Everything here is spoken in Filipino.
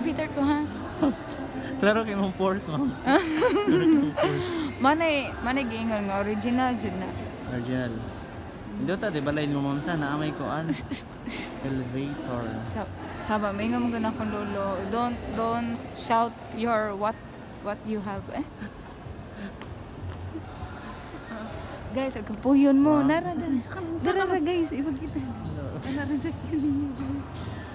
Peter ko ha. Klaro kay mong pores, ma'am. Klaro kay mong pores. Manay giingon nga original jud na. Original. Hindi ta, di ba lain mo, ma'am, sana amay ko an. Elevator. Saba, may nga mga akong lolo. Don't shout your what you have guys, agkapuyon mo. Nara guys, ibag kita. Nara sa ninyo.